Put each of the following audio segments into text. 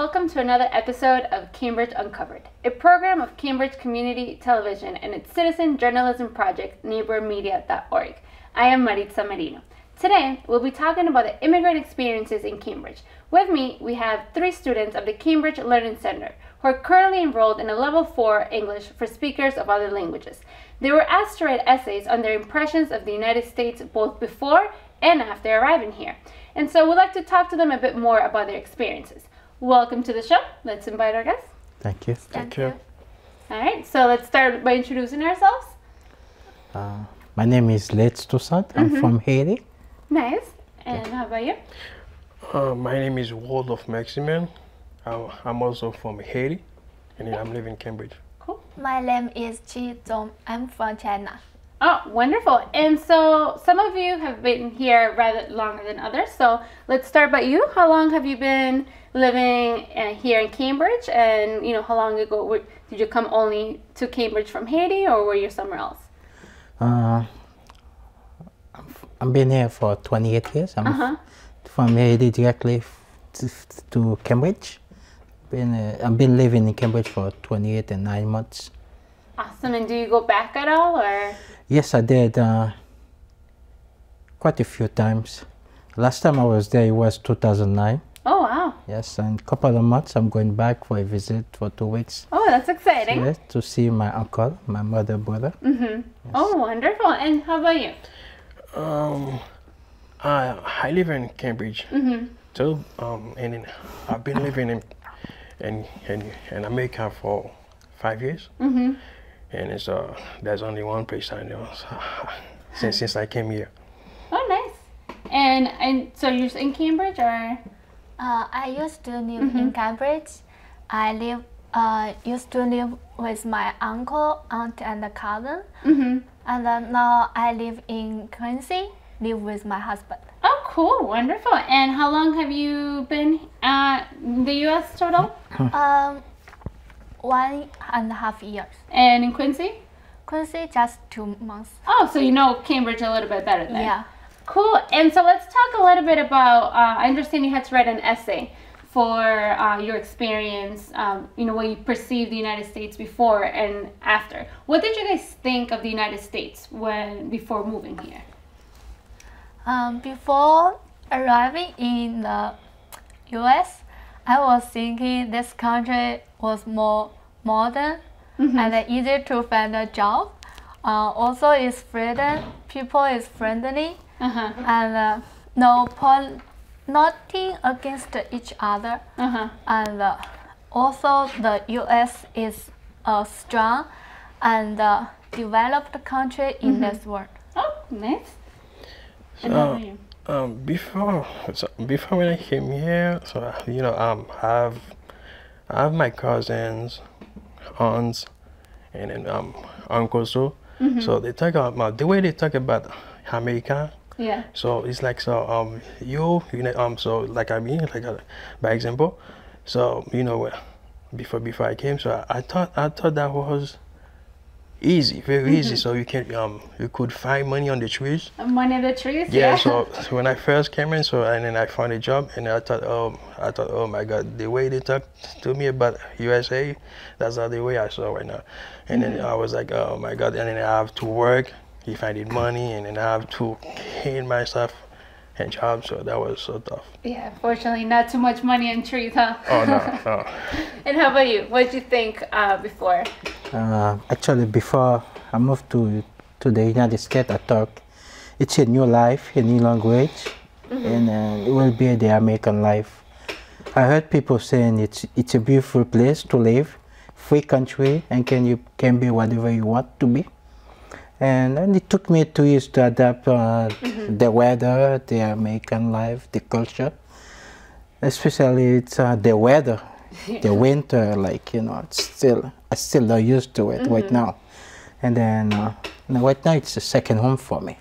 welcome to another episode of Cambridge Uncovered, a program of Cambridge Community Television and its citizen journalism project, NeighborMedia.org. I am Maritza Merino. Today, we'll be talking about the immigrant experiences in Cambridge. With me, we have 3 students of the Cambridge Learning Center who are currently enrolled in a Level 4 English for speakers of other languages. They were asked to write essays on their impressions of the United States both before and after arriving here. And so we'd like to talk to them a bit more about their experiences. Welcome to the show. Let's invite our guests. Thank you. Thank you. All right, so let's start by introducing ourselves. My name is Listz Touissant. I'm from Haiti. Nice. And how about you? My name is Waldophe Maximin. I'm also from Haiti, and I'm living in Cambridge. Cool. My name is Qi Zhong. I'm from China. Oh, wonderful. And so some of you have been here rather longer than others. So let's start by you. How long have you been living here in Cambridge? And, how long ago did you come only to Cambridge from Haiti, or were you somewhere else? I've been here for 28 years. I'm from Haiti directly to Cambridge. I've been living in Cambridge for 28 and 9 months. Awesome. And do you go back at all, or? Yes, I did quite a few times. Last time I was there, it was 2009. Oh, wow. Yes, and a couple of months I'm going back for a visit for 2 weeks. Oh, that's exciting. Yes, to see my uncle, my mother, brother. Yes. Oh, wonderful. And how about you? I live in Cambridge too, and I've been living in America for 5 years. And it's there's only one place I know since I came here. Oh, nice. And so you're in Cambridge, or? I used to live in Cambridge. I used to live with my uncle, aunt, and a cousin. And then now I live in Quincy, live with my husband. Oh, cool. Wonderful. And how long have you been in the U.S. total? 1.5 years. And in Quincy? Quincy, just 2 months. Oh, so you know Cambridge a little bit better then. Yeah. Cool. And so let's talk a little bit about, I understand you had to write an essay for your experience, what you perceived the United States before and after. What did you guys think of the United States before moving here? Before arriving in the US, I was thinking this country was more modern and easier to find a job. Also, it's freedom. People is friendly, and nothing against each other. And also, the US is a strong and developed country in this world. Oh, nice. And how about you? Before when I came here, so I have my cousins, aunts, and then uncles too. So they talk about the way they talk about America. Yeah. So it's like so so like by example, so before I came, so I thought that was easy, very easy. So you could find money on the trees. Money on the trees. Yeah. So when I first came in, and then I found a job, and I thought, oh my God, the way they talk to me about USA, that's not the way I saw right now. And then I was like, oh my God, and then I have to work if I need money, and then I have to gain myself and job. So that was so tough. Yeah, fortunately, not too much money on trees, huh? Oh no. And how about you? What did you think before? Actually, before I moved to the United States, I thought it's a new life, a new language, and it will be the American life. I heard people saying it's a beautiful place to live, free country, and you can be whatever you want to be. And it took me 2 years to adapt the weather, the American life, the culture. Especially it's the weather, the winter, I still not used to it right now. And then right now it's a second home for me.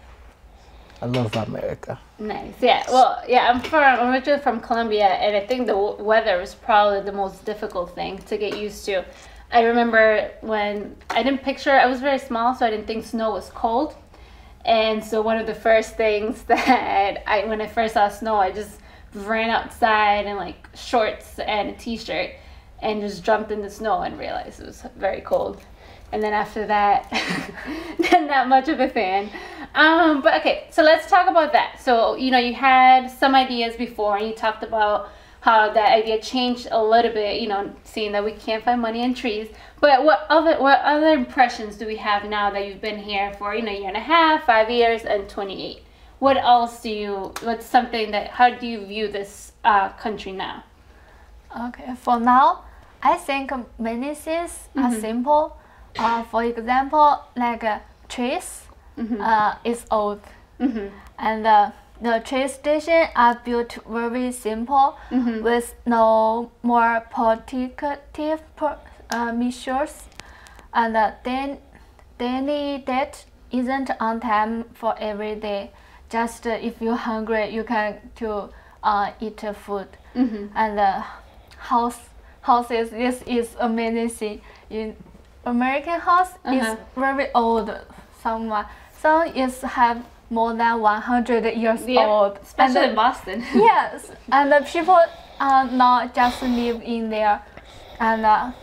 I love America. Nice. Yeah. Well, yeah, I'm originally from Colombia, and I think the weather is probably the most difficult thing to get used to. I remember when I was very small, so I didn't think snow was cold. And so one of the first things that when I first saw snow, I just ran outside in like shorts and a t-shirt and just jumped in the snow and realized it was very cold. And then after that, not much of a fan. But okay, so let's talk about that. So, you know, you had some ideas before and you talked about how that idea changed a little bit, you know, seeing that we can't find money in trees. But what other impressions do we have now that you've been here for, you know, a year and a half, 5 years, and 28? What else what's something that, how do you view this country now? Okay, for now, I think many things are simple. For example, like trees is old, and the train station are built very simple with no more protective measures, and then daily debt isn't on time for every day. Just if you're hungry, you can eat food, and houses. This is amazing. In American house is very old. Some is have more than 100 years old, especially in Boston. Yes, and the people not just live in there, and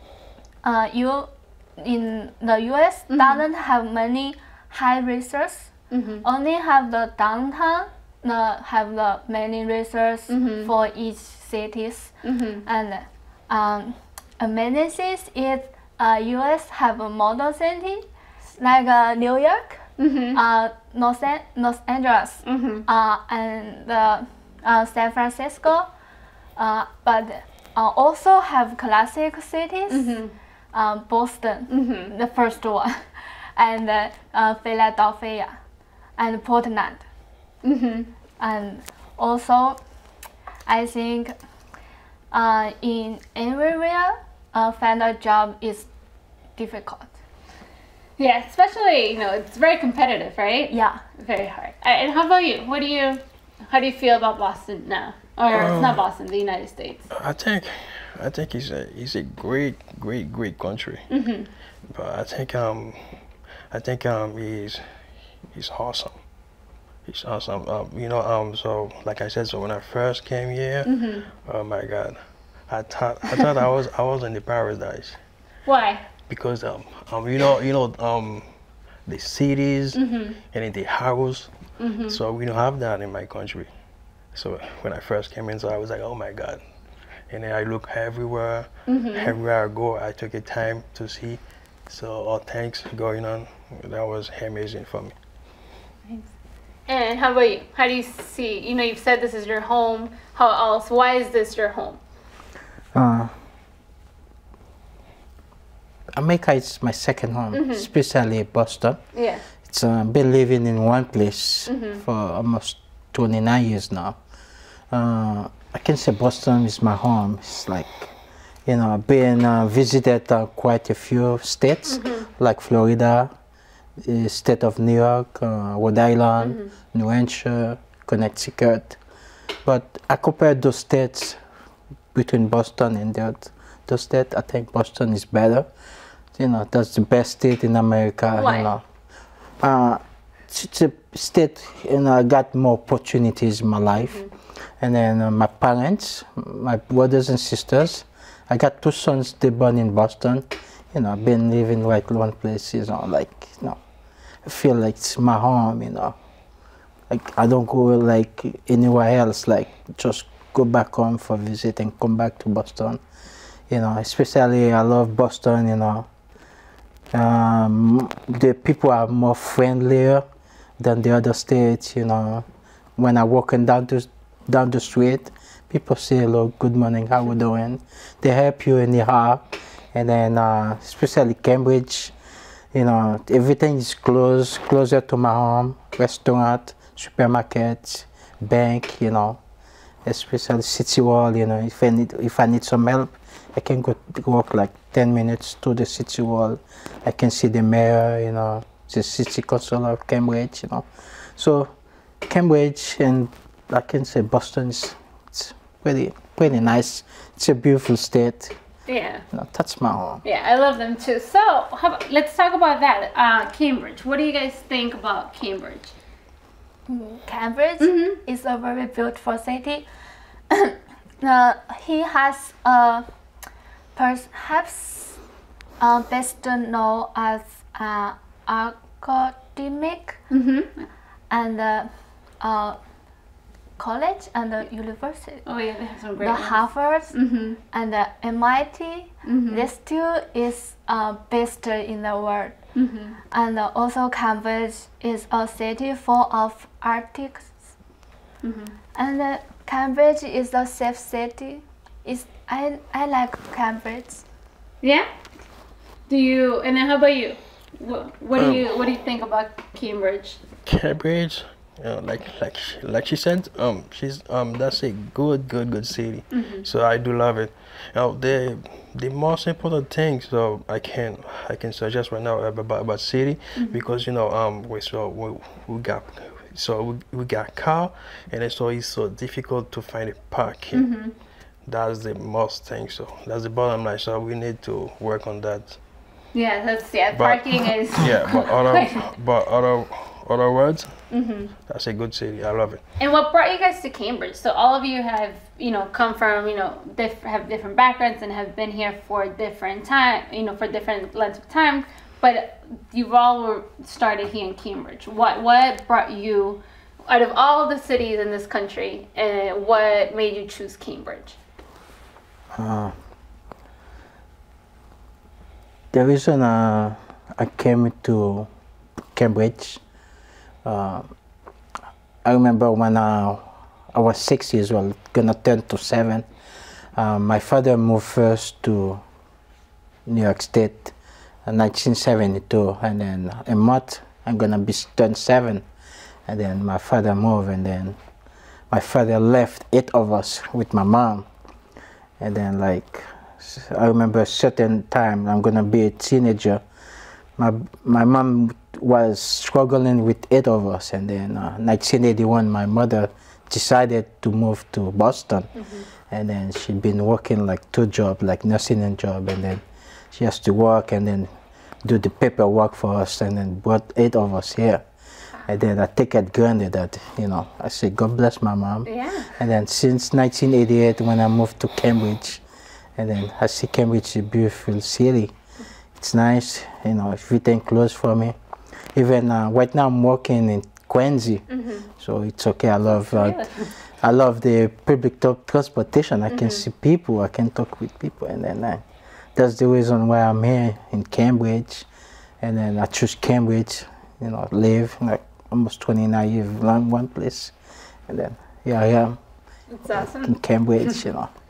you in the U.S. doesn't have many high rises. Only have the downtown have the many resources for each cities, and amenities is U.S. have a model city like New York, Los Angeles, and San Francisco, but also have classic cities, Boston, the first one, and Philadelphia, and Portland, and also I think in everywhere find a job is difficult. Yeah, especially, you know, it's very competitive, right? Yeah, very hard. And how about you? How do you feel about Boston now? Or it's not Boston, the United States. I think it's a great country. But I think he's awesome. He's awesome. You know, so like I said, so when I first came here, oh my God, I thought I was in the paradise. Why? Because you know the cities and in the house. So we don't have that in my country. So when I first came in, so I was like, oh my God. And then I look everywhere. Everywhere I go, I took a time to see. So all things going on, that was amazing for me. Thanks. And how about you? How do you see, you know, you've said this is your home. How else? Why is this your home? America is my second home, especially Boston. Yeah. It's been living in one place for almost 29 years now. I can say Boston is my home. It's like, you know, I've been visited quite a few states, like Florida, the state of New York, Rhode Island, New Hampshire, Connecticut. But I compared those states between Boston and those states. I think Boston is better. You know, that's the best state in America. Why? You know, it's a state, you know, I got more opportunities in my life. And then my parents, my brothers and sisters, I got two sons, they born in Boston. You know, I've been living like one place, you know, like, you know, I feel like it's my home, you know. Like, I don't go like anywhere else, like just go back home for a visit and come back to Boston. You know, especially I love Boston, you know. The people are more friendlier than the other states, you know. When I walking down the street, people say hello, good morning, how we doing? They help you anyhow. And then especially Cambridge, you know, everything is closer to my home, restaurant, supermarket, bank, you know, especially City Hall, you know, if I need some help, I can go walk like 10 minutes to the City Hall. I can see the mayor, you know, the city council of Cambridge, you know. So Cambridge and I can say Boston it's pretty nice. It's a beautiful state. Yeah. You know, that's my home. Yeah, I love them too. So let's talk about that. Cambridge. What do you guys think about Cambridge? Cambridge is a very beautiful city. He has perhaps best known as academic and college and university. Oh yeah, they have some great The ones. Harvard and the MIT. This two is best in the world. And also Cambridge is a city full of artists. And Cambridge is a safe city. I like Cambridge. Yeah. Do you? And then how about you? What do you think about Cambridge? Cambridge, like she said, that's a good city. So I do love it. The most important thing, so I can suggest right now about city, because we got car, and so it's so difficult to find a parking. That's the most thing. So that's the bottom line. So we need to work on that. Yeah, parking is. Yeah, but other words, that's a good city. I love it. And what brought you guys to Cambridge? So all of you have, come from, have different backgrounds and have been here for different time, for different lengths of time. But you've all started here in Cambridge. What brought you, out of all the cities in this country, and what made you choose Cambridge? The reason I came to Cambridge, I remember when I was 6 years old, gonna turn to 7. My father moved first to New York State in 1972, and then a month I'm gonna turn 7, and then my father moved, and then my father left 8 of us with my mom, and then I remember a certain time I'm gonna be a teenager. My mom was struggling with 8 of us, and then 1981 my mother decided to move to Boston, and then she'd been working 2 jobs, nursing job, and then she has to work and then do the paperwork for us, and then brought 8 of us here. And then I take it granted that, I say, God bless my mom. Yeah. And then since 1988 when I moved to Cambridge, and then I see Cambridge is a beautiful city. It's nice, everything close for me. Even right now I'm working in Quincy, so it's okay. I love the public transportation. I can see people, I can talk with people, and then that's the reason why I'm here in Cambridge. And then I choose Cambridge, live almost 29 years in one place, and then here I am. It's awesome. In Cambridge,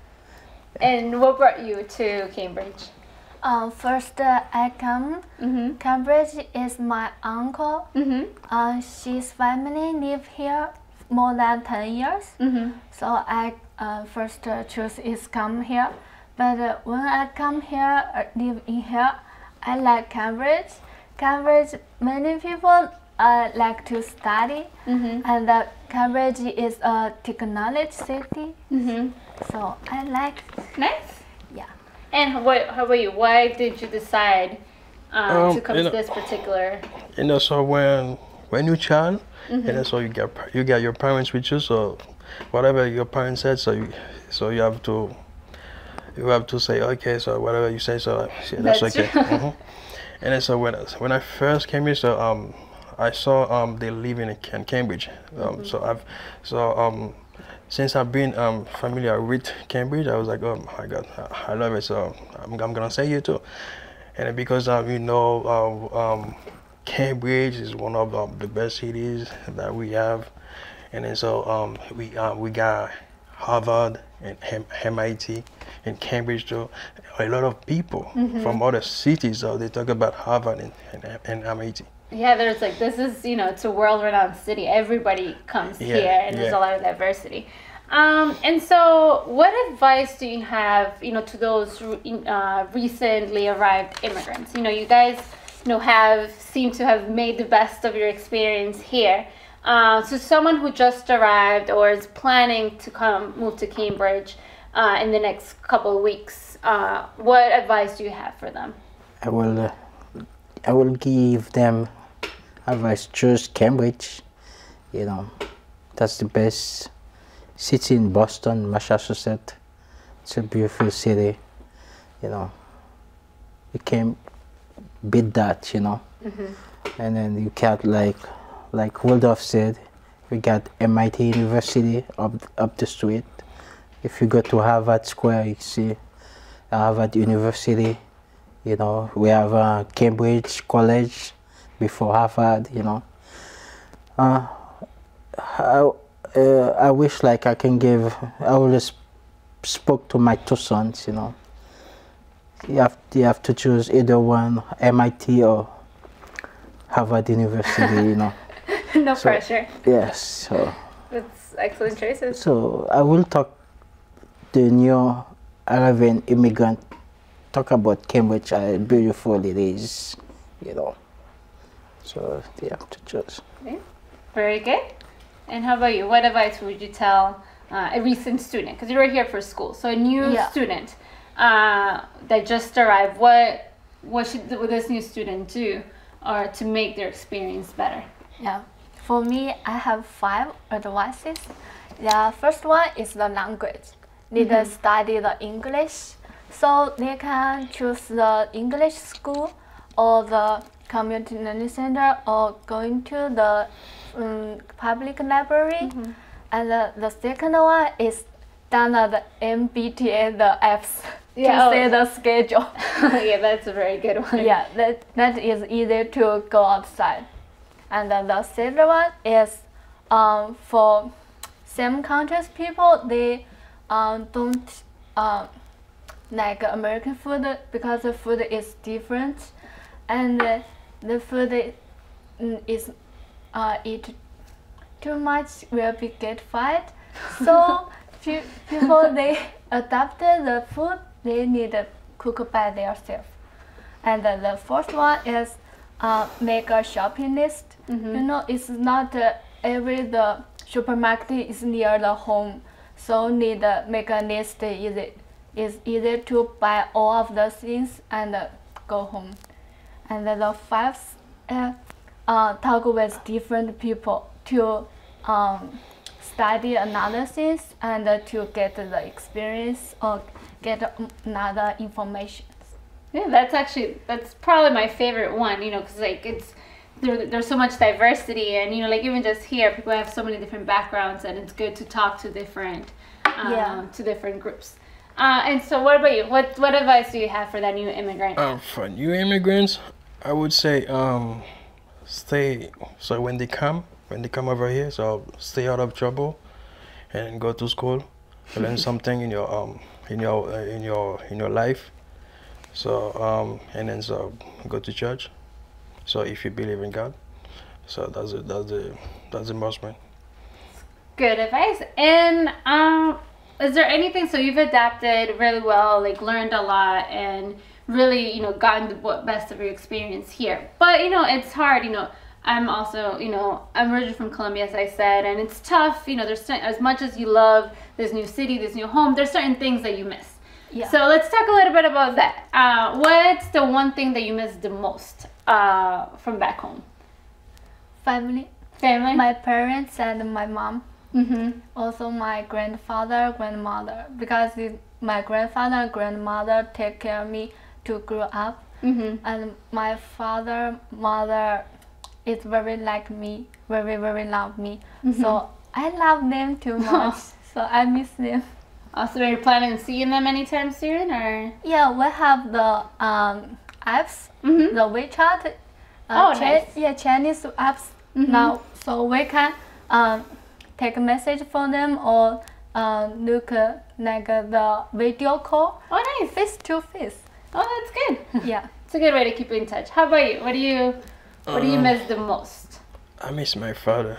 And what brought you to Cambridge? First, I come. Cambridge is my uncle. His family live here more than 10 years. So I first choose is come here. But when I come here, live in here, I like Cambridge. Cambridge, many people like to study, and Cambridge is a technology city. So I like. Nice. Yeah. And how about you? Why did you decide to come to this particular? So when you're child, and then so you get your parents with you. So whatever your parents said, so you have to say okay. So whatever you say, so that's okay. And then so when I first came here, so I saw they living in Cambridge. Since I've been familiar with Cambridge, I was like, oh my God, I love it. So I'm gonna say you too. And because Cambridge is one of the best cities that we have, and then so we got Harvard and MIT in Cambridge too. A lot of people from other cities, they talk about Harvard and MIT. Yeah, there's this is, it's a world-renowned city. Everybody comes here, and there's a lot of diversity. And so what advice do you have, to those recently arrived immigrants? You guys, seem to have made the best of your experience here. So someone who just arrived or is planning to move to Cambridge in the next couple of weeks, what advice do you have for them? I will give them advice. Choose Cambridge. You know, that's the best city in Boston, Massachusetts. It's a beautiful city. You know, you can't beat that. You know, and then you got like Waldophe said, we got MIT University up the street. If you go to Harvard Square, you see Harvard University. You know, we have Cambridge College before Harvard. You know, I wish like I can give. I always spoke to my two sons. You know, you have to choose either one, MIT or Harvard University. You know. No pressure. Yes. So. That's excellent choices. So I will talk the new arriving immigrant. Talk about Cambridge, how beautiful it is, you know. So they have to choose. Okay. Very good. And how about you? What advice would you tell a recent student? Because you were here for school, so a new student that just arrived. What should this new student do, or to make their experience better? Yeah. For me, I have 5 advices. The first one is the language. Need to study the English, so they can choose the English school or the community learning center or going to the public library. And the second one is download the MBTA, the apps to see the schedule. Yeah, that's a very good one. Yeah, that is easy to go outside. And the third one is for some countries people, they don't like American food because the food is different, and the food is eat too much will be get fat. So people they adapted the food they need to cook by themselves. And the fourth one is make a shopping list. You know, it's not every the supermarket is near the home, so need to make a list. Is easy to buy all of the things and go home. And the fifth, talk with different people to study another things and to get the experience or get another information. Yeah, that's probably my favorite one, you know, because like there's so much diversity, and you know, like even just here, people have so many different backgrounds, and it's good to talk to different groups. And so, what about you? What advice do you have for that new immigrant? For new immigrants, I would say stay. So when they come over here, so stay out of trouble, and go to school, learn something in your life. So and then so go to church. So if you believe in God, so that's the most one. Good advice. And is there anything, so you've adapted really well, like learned a lot, and really, you know, gotten the best of your experience here. But you know, it's hard. You know, I'm also, you know, I'm originally from Colombia, as I said, and it's tough. You know, there's as much as you love this new city, this new home, there's certain things that you miss. Yeah. So let's talk a little bit about that. What's the one thing that you miss the most from back home? Family. My parents and my mom. Also my grandfather, grandmother, because my grandfather and grandmother take care of me to grow up. And my father, mother is very like me, very love me. So I love them too much. So I miss them. Also, are you planning on seeing them anytime soon, or? Yeah, we have the apps, the WeChat. Nice. Yeah, Chinese apps now, so we can take a message from them or look like the video call. Oh, nice. Face to face. Oh, that's good. Yeah. It's a good way to keep in touch. How about you? What do you miss the most? I miss my father.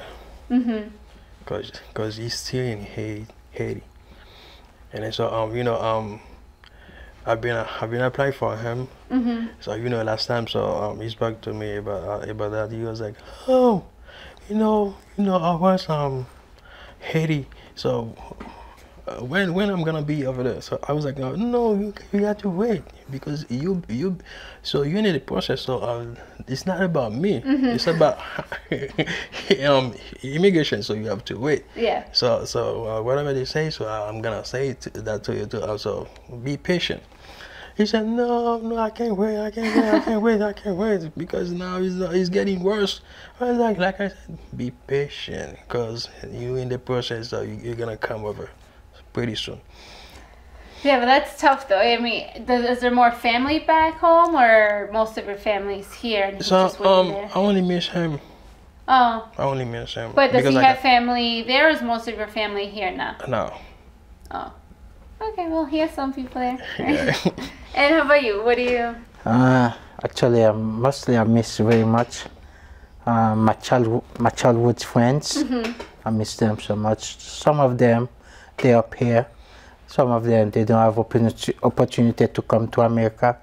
Cause he's still in Haiti. And then so you know, I've been applying for him. So you know, last time so he spoke to me about that. He was like, oh, you know I was Haiti. So when I'm gonna be over there? So I was like, no, you got to wait because so you need a process. So it's not about me. It's about immigration. So you have to wait. Yeah. So whatever they say, so I'm gonna say that to you too. Also, be patient. He said, no, I can't wait, because now it's getting worse. I was like I said, be patient, because you in the process, so you're gonna come over pretty soon. Yeah, but that's tough though. I mean, is there more family back home, or most of your family's here? And So just waiting there? I only miss him. Oh. I only miss him. But does because he have family there, or is most of your family here now? No. Oh. Okay, well, he has some people there. Yeah. And how about you? What do you? Actually, mostly I miss very much my childhood friends. I miss them so much. Some of them, they're up here. Some of them, they don't have opportunity to come to America.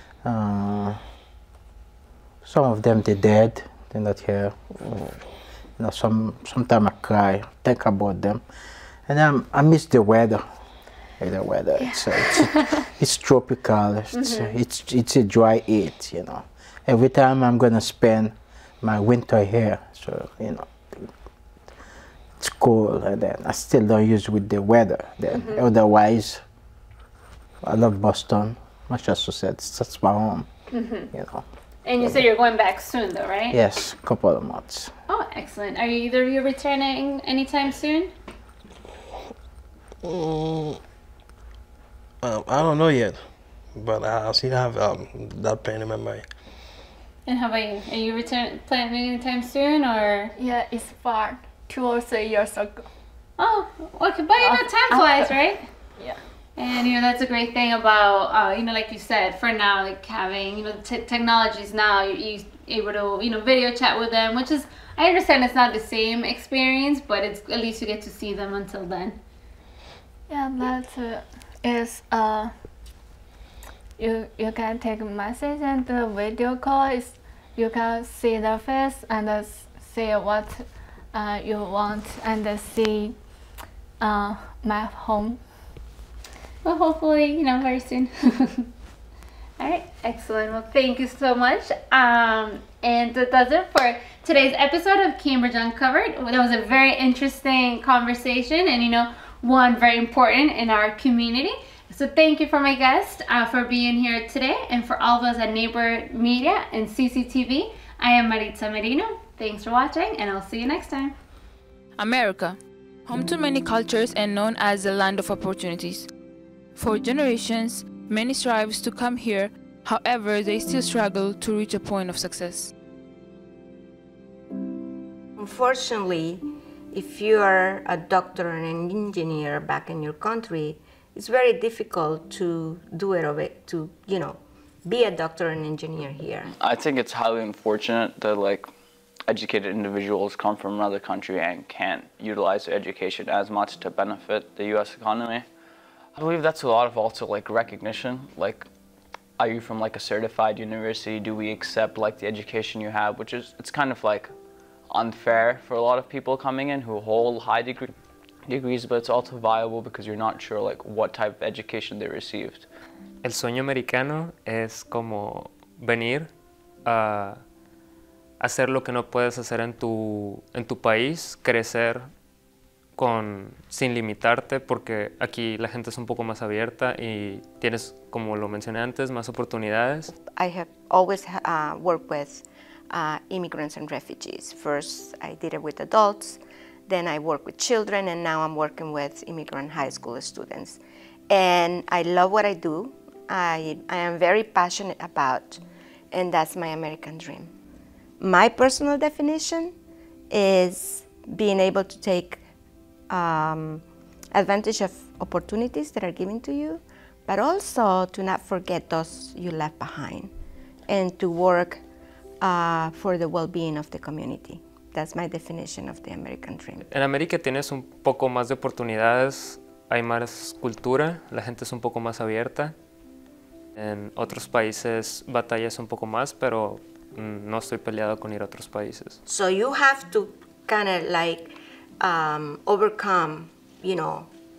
Some of them, they're dead. They're not here. You know, sometimes I cry, think about them. And I miss the weather. The weather, it's tropical. It's a dry heat, you know. Every time I'm gonna spend my winter here, so you know, it's cold, and then I still don't use with the weather. Then otherwise, I love Boston, Massachusetts. That's my home, you know. And you said you're going back soon, though, right? Yes, couple of months. Oh, excellent. Are either of you returning anytime soon? I don't know yet, but I still have that pain in my mind. And how about you? Are you planning anytime soon, or? Yeah, it's far. 2 or 3 years ago. Oh, okay. But you know, time flies, right? Yeah. And you know, that's a great thing about you know, like you said, for now, like having, you know, technologies now, you're able to, you know, video chat with them, which is, I understand it's not the same experience, but it's at least you get to see them until then. Yeah, but is you can take a message, and the video call is you can see the face and see what you want, and see map home. Well, hopefully, you know, very soon. All right, excellent. Well, thank you so much. And that does it for today's episode of Cambridge Uncovered. That was a very interesting conversation, and you know, one very important in our community. So thank you for my guest for being here today, and for all of us at NeighborMedia and CCTV. I am Maritza Merino. Thanks for watching, and I'll see you next time. America, home to many cultures and known as the land of opportunities. For generations, many strive to come here, however, they still struggle to reach a point of success. Unfortunately, if you are a doctor and an engineer back in your country, it's very difficult to do it, to, you know, be a doctor and engineer here. I think it's highly unfortunate that, like, educated individuals come from another country and can't utilize their education as much to benefit the U.S. economy. I believe that's a lot of also, like, recognition. Like, are you from, like, a certified university? Do we accept, like, the education you have? Which is, it's kind of, like, unfair for a lot of people coming in who hold high degrees, but it's also viable because you're not sure, like, what type of education they received. El sueño americano es como venir a hacer lo que no puedes hacer en tu país, crecer sin limitarte, porque aquí la gente es un poco más abierta y tienes, como lo mencioné antes, más oportunidades. I have always worked with immigrants and refugees. First, I did it with adults, then I worked with children, and now I'm working with immigrant high school students. And I love what I do. I am very passionate about, and that's my American dream. My personal definition is being able to take advantage of opportunities that are given to you, but also to not forget those you left behind, and to work for the well-being of the community. That's my definition of the American dream. En América tienes un poco más de oportunidades, hay más cultura, la gente es un poco más abierta. En otros países batallas un poco más, pero no estoy peleado con ir a otros países. So you have to kind of like overcome, you know,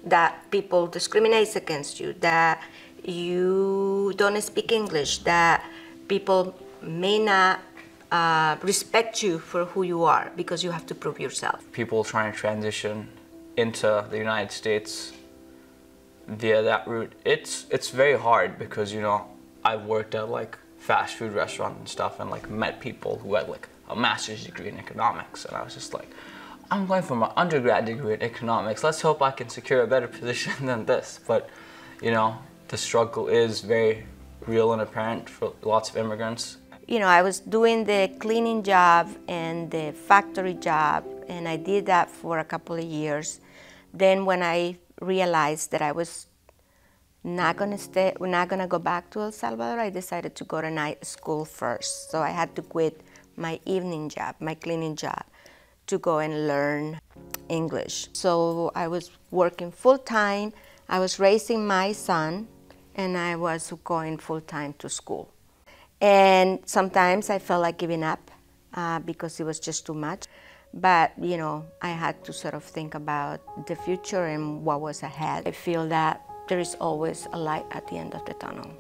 that people discriminate against you, that you don't speak English, that people may not respect you for who you are because you have to prove yourself. People trying to transition into the United States via that route, it's very hard because, you know, I've worked at like fast food restaurants and stuff and like met people who had like a master's degree in economics, and I was just like, I'm going for my undergrad degree in economics, let's hope I can secure a better position than this. But you know, the struggle is very real and apparent for lots of immigrants. You know, I was doing the cleaning job and the factory job, and I did that for a couple of years. Then when I realized that I was not gonna go back to El Salvador, I decided to go to night school first. So I had to quit my evening job, my cleaning job, to go and learn English. So I was working full-time, I was raising my son, and I was going full-time to school. And sometimes I felt like giving up because it was just too much. But, you know, I had to sort of think about the future and what was ahead. I feel that there is always a light at the end of the tunnel.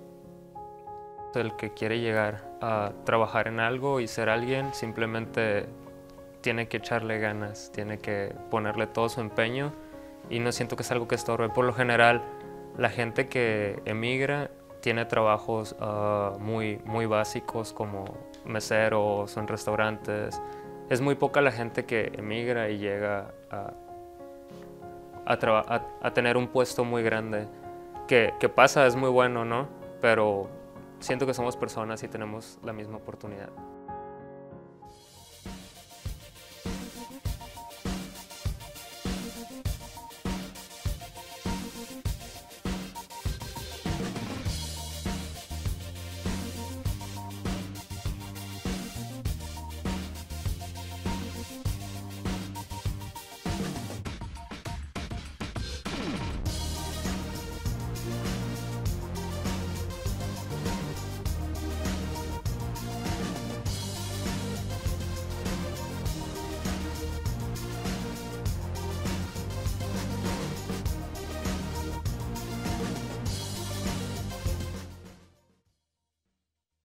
El que quiere llegar a trabajar en algo y ser alguien simplemente tiene que echarle ganas, tiene que ponerle todo su empeño, y no siento que es algo que estorbe. Por lo general, la gente que emigra tiene trabajos muy básicos como meseros o en restaurantes. Es muy poca la gente que emigra y llega a tener un puesto muy grande. Que pasa, es muy bueno, ¿no? Pero siento que somos personas y tenemos la misma oportunidad.